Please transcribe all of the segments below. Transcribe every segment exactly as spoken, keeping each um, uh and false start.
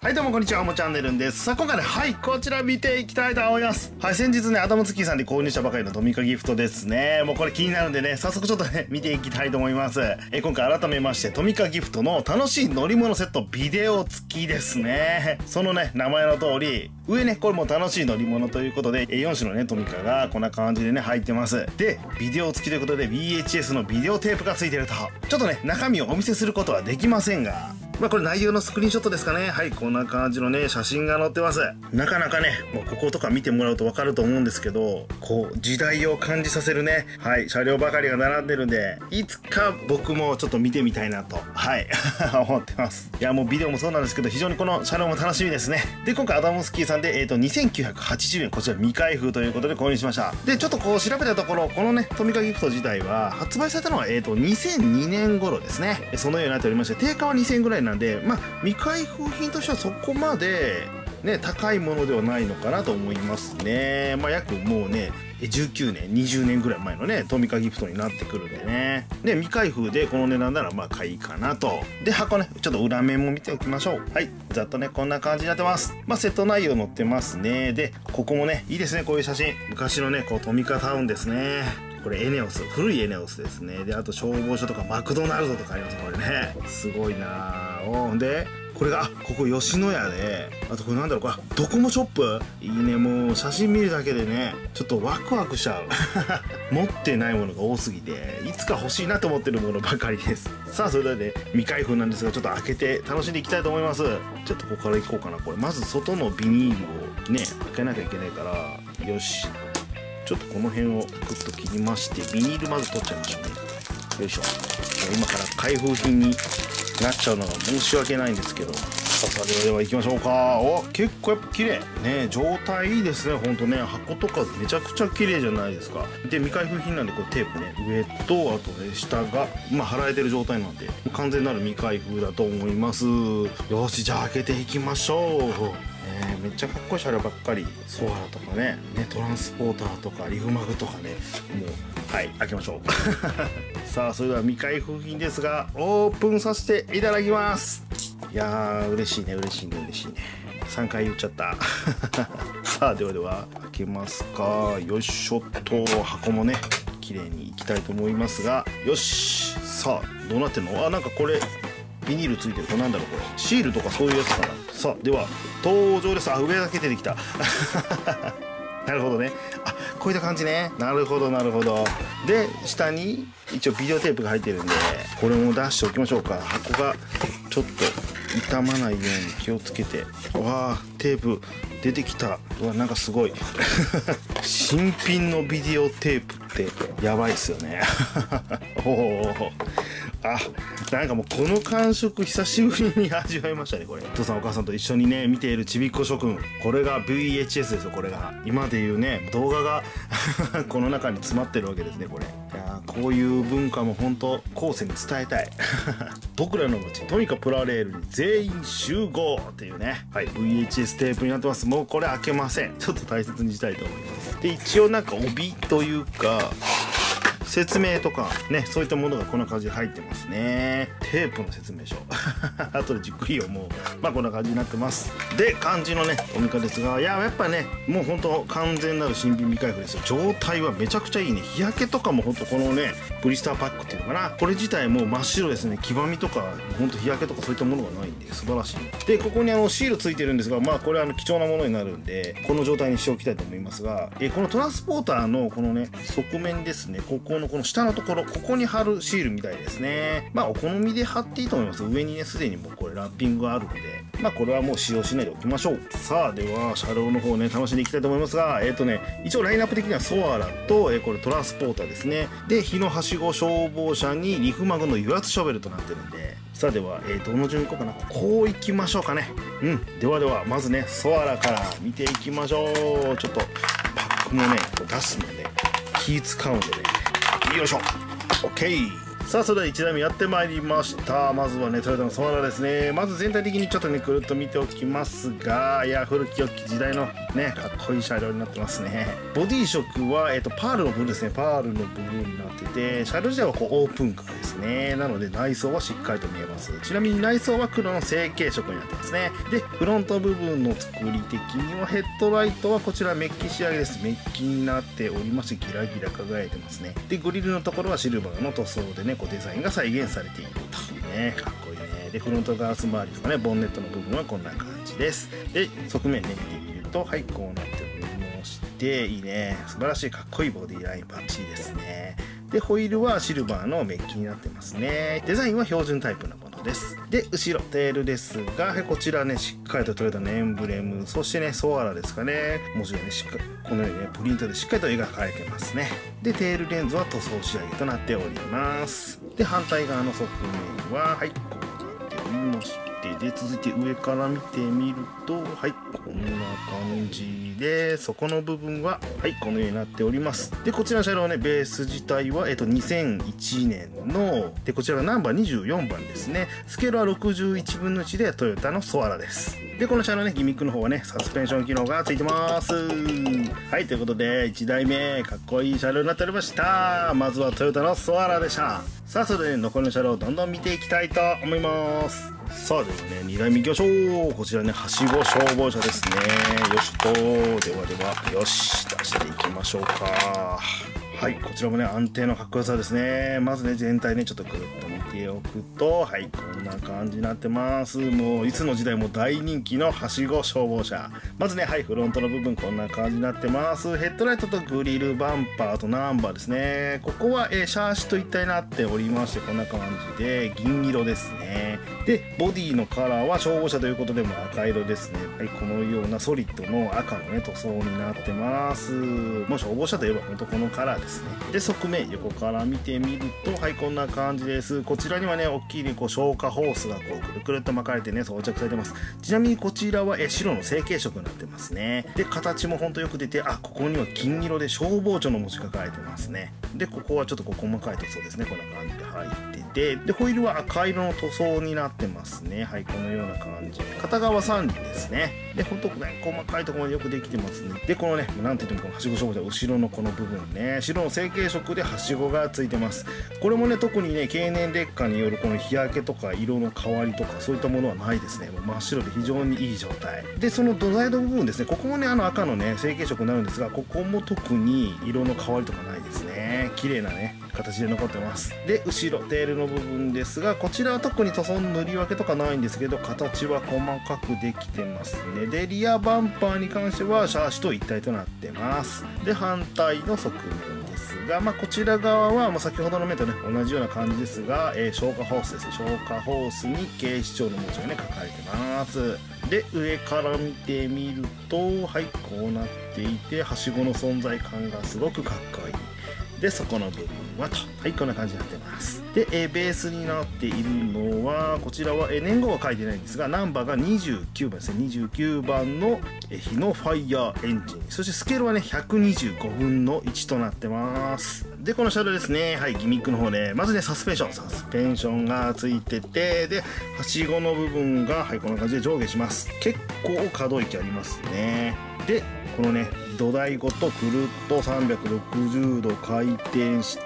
はいどうもこんにちは、おもチャンネルです。さあ今回ね、はいこちら見ていきたいと思います。はい、先日ねアダムツキーさんで購入したばかりのトミカギフトですね。もうこれ気になるんでね、早速ちょっとね見ていきたいと思います。え今回改めましてトミカギフトの楽しい乗り物セットビデオ付きですね。そのね名前の通り上ねこれも楽しい乗り物ということでよん種のねトミカがこんな感じでね入ってます。でビデオ付きということで ビーエイチエス のビデオテープが付いてると。ちょっとね中身をお見せすることはできませんが、まあこれ内容のスクリーンショットですかね。はい、こんな感じのね写真が載ってます。なかなかねもうこことか見てもらうと分かると思うんですけど、こう時代を感じさせるねはい車両ばかりが並んでるんで、いつか僕もちょっと見てみたいなとはい思ってます。いやもうビデオもそうなんですけど、非常にこの車両も楽しみですね。で今回アダムスキーさんで、えー、とにせんきゅうひゃくはちじゅうえん、こちら未開封ということで購入しました。でちょっとこう調べたところ、このねトミカギフト自体は発売されたのは、えー、とにせんにねん頃ですね。そのようになっておりまして、定価はにせんえんぐらいなんで、まあ未開封品としてはそこまでね高いものではないのかなと思いますね。まあ約もうねじゅうきゅうねんにじゅうねんぐらい前のねトミカギフトになってくるんでね。で未開封でこの値段ならまあ買いかなと。で箱ねちょっと裏面も見ておきましょう。はいざっとねこんな感じになってます。まあセット内容載ってますね。でここもねいいですね、こういう写真。昔のねこうトミカタウンですね。これエネオス、古いエネオスですね。であと消防署とかマクドナルドとかあります。これねすごいなぁ。でこれがあここ吉野家で、あとこれなんだろう、これドコモショップ。いいね、もう写真見るだけでねちょっとワクワクしちゃう持ってないものが多すぎていつか欲しいなと思ってるものばかりです。さあそれではね未開封なんですが、ちょっと開けて楽しんでいきたいと思います。ちょっとここからいこうかな。これまず外のビニールをね開けなきゃいけないから、よしちょっとこの辺をグッと切りまして、ビニールまず取っちゃいましょうね。よいしょ。今から開封品になっちゃうのが申し訳ないんですけど、さあではでは行きましょうか。お結構やっぱ綺麗ね、状態いいですね。ほんとね箱とかめちゃくちゃ綺麗じゃないですか。で未開封品なんでこうテープね上とあとね下がまあ払えてる状態なんで完全なる未開封だと思います。よしじゃあ開けていきましょう。ね、めっちゃかっこいい車両ばっかり。ソアラとかねねトランスポーターとかリフマグとかね、もうはい開けましょうさあそれでは未開封品ですがオープンさせていただきます。いやー嬉しいね嬉しいね嬉しいね。さんかい言っちゃったさあではでは開けますか。よいしょっと。箱もね綺麗にいきたいと思いますが、よしさあどうなってんの。あなんかこれビニールついてる。これなんだろう、これシールとかそういうやつかな。さあでは登場です。あ上だけ出てきたなるほどね。あこういった感じね。なるほどなるほど。で下に一応ビデオテープが入ってるんでこれも出しておきましょうか。箱がちょっと傷まないように気をつけて。わあテープ出てきた。うわなんかすごい新品のビデオテープってやばいっすよねおおあなんかもうこの感触久しぶりに味わいましたね。これお父さんお母さんと一緒にね見ているちびっこ諸君、これが ブイエイチエス ですよ。これが今でいうね動画がこの中に詰まってるわけですね。これいやこういう文化も本当後世に伝えたい僕らの街トミカプラレールに全員集合っていうね、はい ブイエイチエス テープになってます。もうこれ開けません。ちょっと大切にしたいと思います。で一応なんか帯というか説明とかねそういったものがこんな感じで入ってますね。テープの説明書後でじっくり読もう。まあこんな感じになってます。で漢字のねトミカですが、いややっぱねもうほんと完全なる新品未開封ですよ。状態はめちゃくちゃいいね。日焼けとかもほんとこのねブリスターパックっていうのかな、これ自体もう真っ白ですね。黄ばみとかほんと日焼けとかそういったものがないんで素晴らしい。でここにあのシールついてるんですが、まあこれあの貴重なものになるんでこの状態にしておきたいと思いますが、えこのトランスポーターのこのね側面ですね、ここのこの下のところここに貼るシールみたいですね。まあお好みで貼っていいと思います。上にねすでにもうこれラッピングがあるので、まあこれはもう使用しないでおきましょう。さあでは車両の方ね楽しんでいきたいと思いますが、えっ、ー、とね一応ラインナップ的にはソアラと、えー、これトランスポーターですね。で日のはしご消防車にリフマグの油圧ショベルとなってるんで、さあでは、えー、どの順に行こうかな。こう行きましょうかね。うんではではまずねソアラから見ていきましょう。ちょっとパックもねこう出すので気使うんでね、よいしょ OK さあそれではいちだいめやってまいりました。まずはねトヨタのソアラですね。まず全体的にちょっとねくるっと見ておきますが、いや古き良き時代のねかっこいい車両になってますね。ボディ色は、えー、とパールのブルーですね。パールのブルーになってて、車両自体はこうオープンカーですね。なので内装はしっかりと見えます。ちなみに内装は黒の成型色になってますね。でフロント部分の作り的にはヘッドライトはこちらメッキ仕上げです。メッキになっておりましてギラギラ輝いてますね。でグリルのところはシルバーの塗装でねこうデザインが再現されているとね、かっこいいね。でフロントガラス周りとかねボンネットの部分はこんな感じです。で側面ね見てみるとはいこうなっておりまして、いいね、素晴らしいかっこいいボディラインバッチリですね。でホイールはシルバーのメッキになってますね。デザインは標準タイプのものです。で後ろテールですが、はい、こちらねしっかりとトヨタのエンブレム、そしてねソアラですかね、文字がねしっかりこのようにねプリントでしっかりと描かれてますね。でテールレンズは塗装仕上げとなっております。で反対側の側面ははいこうなっておりまして、で続いて上から見てみるとはいこんな感じで、そこの部分ははいこのようになっております。でこちらの車両ねベース自体は、えっと、にせんいちねんのでこちらがナンバーにじゅうよんばんですね。スケールはろくじゅういちぶんのいちでトヨタのソアラです。でこの車両ねギミックの方はねサスペンション機能がついてます。はいということでいちだいめかっこいい車両になっておりました。まずはトヨタのソアラでした。さあそれで、ね、残りの車両をどんどん見ていきたいと思います。さあではねにだいめいきましょう。こちらねはしご消防車ですね。よしと、ではではよし出していきましょうか。はい、こちらもね安定のかっこよさですね。まずね全体ねちょっとくるっと見ておくとはいこんな感じになってます。もういつの時代も大人気のはしご消防車。まずねはいフロントの部分こんな感じになってます。ヘッドライトとグリルバンパーとナンバーですね。ここは、えー、シャーシと一体になっておりまして、こんな感じで銀色ですね。でボディのカラーは消防車ということでも赤色ですね。はいこのようなソリッドの赤のね塗装になってます。もう消防車といえば本当このカラーですね。で側面横から見てみるとはいこんな感じです。こちらにはね大きいねこう消火ホースがこうくるくるっと巻かれてね装着されてます。ちなみにこちらはえ白の成型色になってますね。で形もほんとよく出て、あここには金色で消防庁の文字が書かれてますね。でここはちょっとこう細かい塗装ですね。こんな感じで入ってて、でホイールは赤色の塗装になってますね。はいこのような感じ、片側さん輪ですね。でほんとね細かいところまでよくできてますね。でこのねなんて言ってもこのはしご消防車後ろのこの部分ね白の成型色ではしごがついてます。これもね特にね経年劣化によるこの日焼けとか色の変わりとかそういったものはないですね。もう真っ白で非常にいい状態で、その土台の部分ですね、ここもねあの赤のね成型色になるんですが、ここも特に色の変わりとかないですね。綺麗なね形で残ってます。で後ろテールの部分ですが、こちらは特に塗装の塗り分けとかないんですけど形は細かくできてますね。でリアバンパーに関してはシャーシと一体となってます。で反対の側面ですが、まあ、こちら側はもう先ほどの面とね同じような感じですが、えー、消火ホースですね。消火ホースに警視庁の文字がね書かれてます。で上から見てみるとはいこうなっていて、はしごの存在感がすごくかっこいい。でそこの部分はとはいこんな感じになってます。で、えー、ベースになっているのはこちらは、えー、年号は書いてないんですが、ナンバーがにじゅうきゅうばんですね。にじゅうきゅうばんの、えー、ヒノファイヤーエンジン、そしてスケールはねひゃくにじゅうごぶんのいちとなってます。でこの車両ですね、はいギミックの方ね、まずねサスペンションサスペンションがついてて、ではしごの部分がはいこんな感じで上下します。結構可動域ありますね。でこのね土台ごとくるっとさんびゃくろくじゅうど回転して、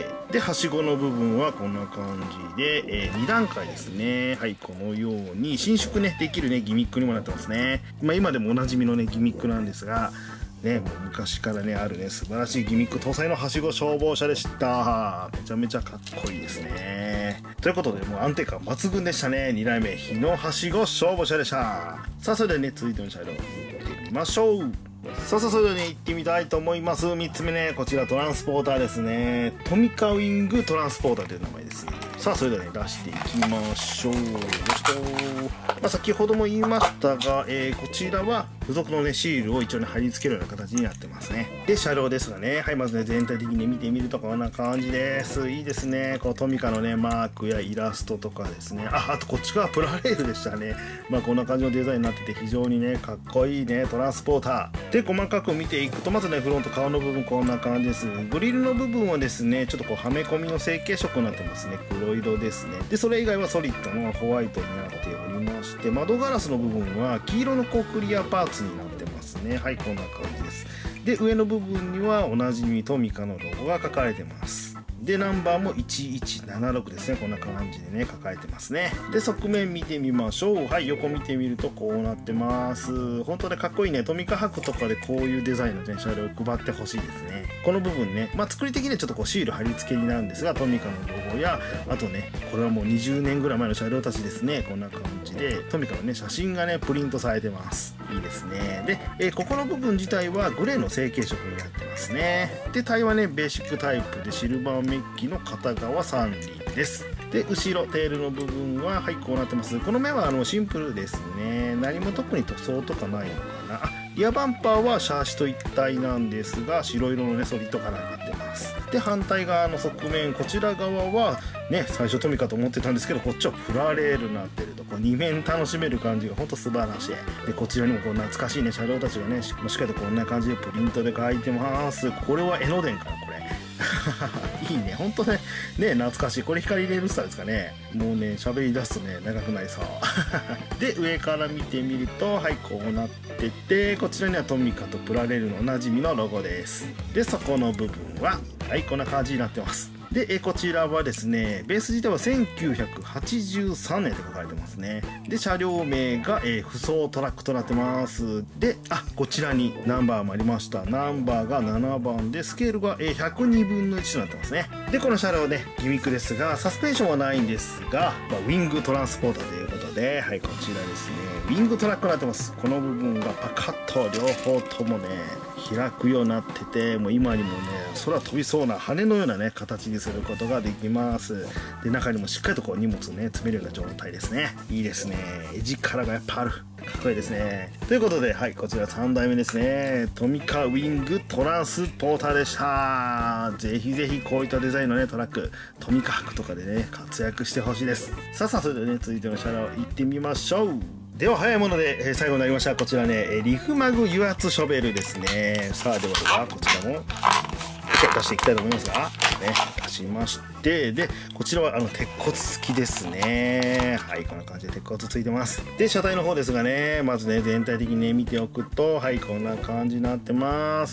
ではしごの部分はこんな感じで、えー、にだんかいですね。はいこのように伸縮ねできるねギミックにもなってますね。まあ、今でもおなじみのねギミックなんですがね、もう昔からねあるね素晴らしいギミック搭載のはしご消防車でした。めちゃめちゃかっこいいですね。ということでもう安定感抜群でしたね。にだいめ日のはしご消防車でした。さあそれではね続いての車両を見てみましょう。さあさあそれではね行ってみたいと思います。みっつめねこちらトランスポーターですね。トミカウィングトランスポーターという名前です。 さあそれではね出していきましょう。よしと、まあ、先ほども言いましたが、えー、こちらは付属のねシールを一応ね貼り付けるような形になってますね。で車両ですがね、はい、まずね全体的に見てみるとこんな感じです。いいですね。こうトミカのねマークやイラストとかですね、ああとこっち側プラレールでしたね。まあこんな感じのデザインになってて非常にねかっこいいねトランスポーターで、細かく見ていくとまずねフロント顔の部分こんな感じです。グリルの部分はですねちょっとこうはめ込みの成型色になってますね。黒色ですね。でそれ以外はソリッドのホワイトになっておりまして、窓ガラスの部分は黄色のこうクリアパーツになってますね。はい、こんな感じです。で上の部分にはおなじみトミカのロゴが書かれてます。でナンバーもいちいちななろくですね。こんな感じでね書かれてますね。で側面見てみましょう。はい、横見てみるとこうなってます。本当ねかっこいいね。トミカ博とかでこういうデザインのね車両を配ってほしいですね。この部分ね、まあ作り的にはちょっとこうシール貼り付けになるんですが、トミカのロゴやあとねこれはもうにじゅうねんぐらい前の車両たちですね。こんな感じでトミカのね写真がねプリントされてます。いいですね。で、えー、ここの部分自体はグレーの成型色になってますね。でタイはねベーシックタイプでシルバーメッキの片側さん輪です。で後ろテールの部分ははいこうなってます。この目はあのシンプルですね。何も特に塗装とかないのかな。あ、リアバンパーはシャーシと一体なんですが白色のねソリッドカラーになってます。で反対側の側面こちら側はね最初トミカと思ってたんですけど、こっちはプラレールになってるとこうに面楽しめる感じがほんと素晴らしい。でこちらにもこう懐かしいね車両たちがねしっかりとこんな感じでプリントで書いてます。これは江ノ電かなこれいいね、ほんとね、ね懐かしい。これ光レールスターですかね。もうね、喋り出すとね、長くなりそう。で、上から見てみると、はい、こうなってて、こちらにはトミカとプラレールのおなじみのロゴです。で、そこの部分は、はい、こんな感じになってます。で、えこちらはですね、ベース自体はせんきゅうひゃくはちじゅうさんねんって書かれてますね。で、車両名が、えー、不走トラックとなってます。で、あ、こちらにナンバーもありました。ナンバーがななばんで、スケールが、えー、ひゃくにぶんのいちとなってますね。で、この車両ね、ギミックですが、サスペンションはないんですが、まあ、ウィングトランスポーターということで、はい、こちらですね、ウィングトラックになってます。この部分がパカッと両方ともね、開くようになってて、もう今にもね空飛びそうな羽のようなね形にすることができます。で中にもしっかりとこう荷物をね詰めるような状態ですね。いいですね。絵力がやっぱある。かっこいいですね。ということで、はい、こちらさんだいめですね。トミカウィングトランスポーターでした。ぜひぜひこういったデザインのねトラックトミカ博とかでね活躍してほしいです。さあさあそれではね続いての車両行ってみましょう。では早いもので、えー、最後になりました。こちらね、えー、リフマグ油圧ショベルですね。さあではではこちらも出していきたいと思いますが、ね、出しまして、でこちらはあの鉄骨付きですね。はい、こんな感じで鉄骨ついてます。で車体の方ですがね、まずね全体的にね見ておくと、はい、こんな感じになってます。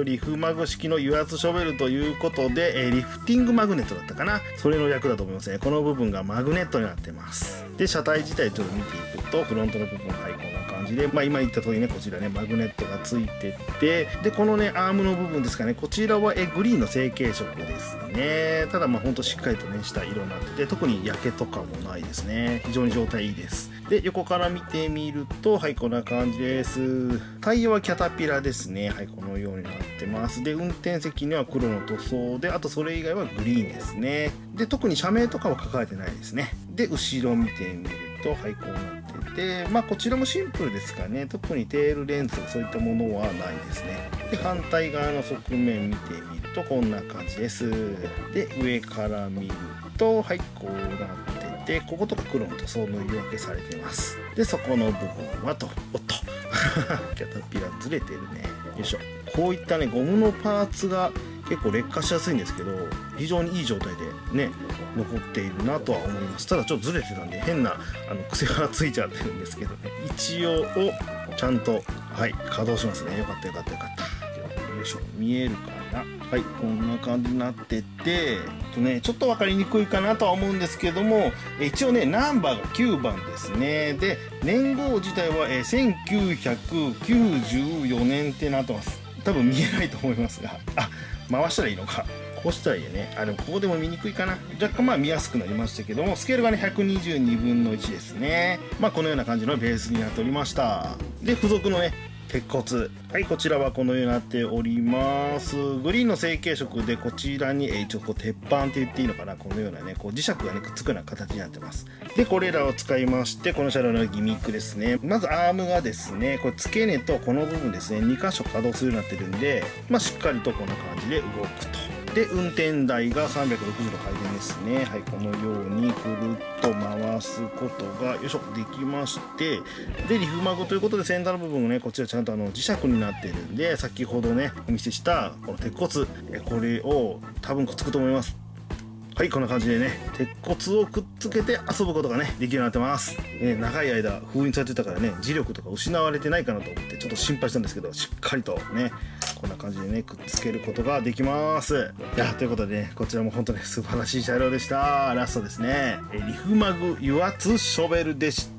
リフマグ式の油圧ショベルということで、えー、リフティングマグネットだったかな、それの略だと思いますね。この部分がマグネットになってます。で車体自体ちょっと見ていくと、フロントの部分、はい、こんな感じで、まあ、今言った通りねこちらねマグネットがついてて、でこのねアームの部分ですかね、こちらはえグリーンの成型色ですね。ただまあほんとしっかりとねした色になってて、特に焼けとかもないですね。非常に状態いいです。で横から見てみると、はい、こんな感じです。タイヤはキャタピラですね。はい、このようになってます。で運転席には黒の塗装で、あとそれ以外はグリーンですね。で特に車名とかは書かれてないですね。で後ろ見てみると、はい、こうなってて、まあこちらもシンプルですかね。特にテールレンズそういったものはないですね。で反対側の側面見てみるとこんな感じです。で上から見ると、はい、こうなってて、こことか黒の塗装の塗り分けされてます。でそこの部分はと、おっとキャタピラずれてるね。よいしょ。こういったねゴムのパーツが結構劣化しやすいんですけど、非常にいい状態でね残っているなとは思います。ただちょっとずれてたんで変なあの癖がついちゃってるんですけどね、一応をちゃんと、はい、稼働しますね。よかったよかったよかった。よいしょ、見えるかな。はい、こんな感じになってて、とねちょっと分かりにくいかなとは思うんですけども、一応ねナンバーがきゅうばんですね。で年号自体はえせんきゅうひゃくきゅうじゅうよねんってなってます。多分見えないと思いますが、あ、回したらいいのか、こうしたらいいよね。あ、でもここでも見にくいかな。若干まあ見やすくなりましたけども、スケールがねひゃくにじゅうにぶんのいちですね。まあこのような感じのベースになっておりました。で付属のね鉄骨。はい、こちらはこのようになっております。グリーンの成型色で、こちらに、えー、一応こう鉄板って言っていいのかな、このようなねこう磁石がねくっつくような形になってます。でこれらを使いまして、この車両のギミックですね。まずアームがですね、これ付け根とこの部分ですね、に箇所稼働するようになってるんで、まあ、しっかりとこんな感じで動くと。で運転台がさんびゃくろくじゅうど回転ですね。はい、このようにくるっと回すことがよいしょできまして、でリフマグということで先端の部分をねこちらちゃんとあの磁石になっているんで、先ほどねお見せしたこの鉄骨、えこれを多分くっつくと思います。はい、こんな感じでね鉄骨をくっつけて遊ぶことがねできるようになってます。ね、長い間封印されてたからね磁力とか失われてないかなと思ってちょっと心配したんですけど、しっかりとねこんな感じでねくっつけることができます。いやということでね、こちらも本当に素晴らしい車両でした。ラストですね、リフマグ油圧ショベルでした。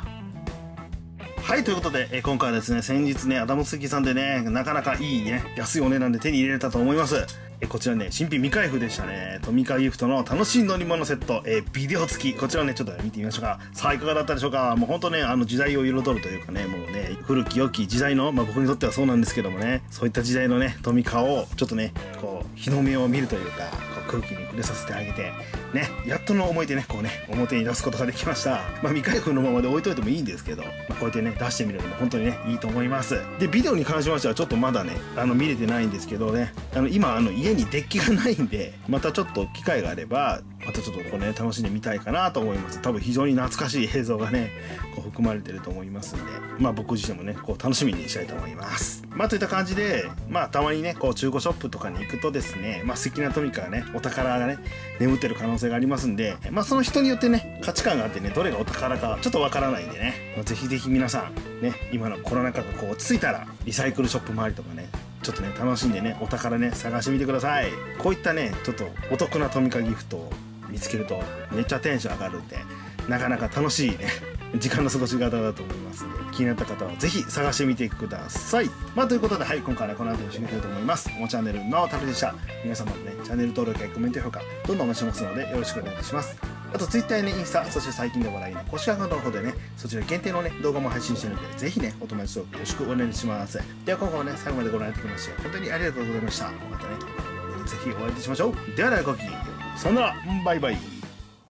はい、ということで、え今回はですね、先日ね、アダムスキさんでね、なかなかいいね、安いお値段で手に入れれたと思います。えこちらね、新品未開封でしたね。トミカギフトの楽しい乗り物セット、えビデオ付き。こちらをね、ちょっと見てみましょうか。さあ、いかがだったでしょうか。もうほんとね、あの時代を彩るというかね、もうね、古き良き時代の、まあ僕にとってはそうなんですけどもね、そういった時代のね、トミカを、ちょっとね、こう、日の目を見るというか、こう空気に触れさせてあげて、ね、やっとの思いでね、こうね、表に出すことができました。まあ未開封のままで置いといてもいいんですけど、まあ、こうやってね、出してみるのも本当にね、いいと思います。で、ビデオに関しましてはちょっとまだね、あの見れてないんですけどね、あの今、あの家にデッキがないんで、またちょっと機会があれば、またちょっとこうね、楽しんでみたいかなと思います。多分非常に懐かしい映像がね、こう含まれてると思いますんで、まあ僕自身もね、こう楽しみにしたいと思います。まあといった感じで、まあたまにね、こう中古ショップとかに行くとですね、まあ素敵なトミカがね、お宝がね、眠ってる可能性がありますんで、まあその人によってね、価値観があってね、どれがお宝かちょっとわからないんでね、まあ、ぜひぜひ皆さん、ね、今のコロナ禍がこう落ち着いたら、リサイクルショップ周りとかね、ちょっとね、楽しんでね、お宝ね、探してみてください。こういったね、ちょっとお得なトミカギフトを見つけると、めっちゃテンション上がるんで、なかなか楽しいね、時間の過ごし方だと思いますので、気になった方はぜひ探してみてください。まあということで、はい、今回はこの後に締めたいと思います。ももチャンネルのタルでした。皆様のね、チャンネル登録やコメント評価、どんどんお待ちしてますので、よろしくお願いします。あと Twitter やね、インスタ、そして最近で話題の公式アカウントの方でね、そちら限定のね、動画も配信してるので、ぜひね、お友達とよろしくお願いします。では今後もね、最後までご覧いただきまして、本当にありがとうございました。またね、ぜひお会いいたしましょう。ではではごきげんよう。さよなら、バイバイ。